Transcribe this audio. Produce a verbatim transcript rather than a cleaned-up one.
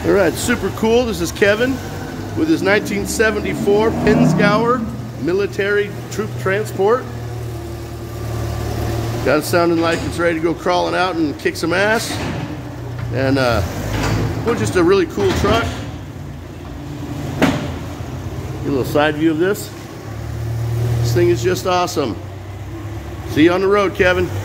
All right, super cool. This is Kevin with his nineteen seventy-four Pinzgauer military troop transport. Got it sounding like it's ready to go crawling out and kick some ass. And uh, well, just a really cool truck. Get a little side view of this. This thing is just awesome. See you on the road, Kevin.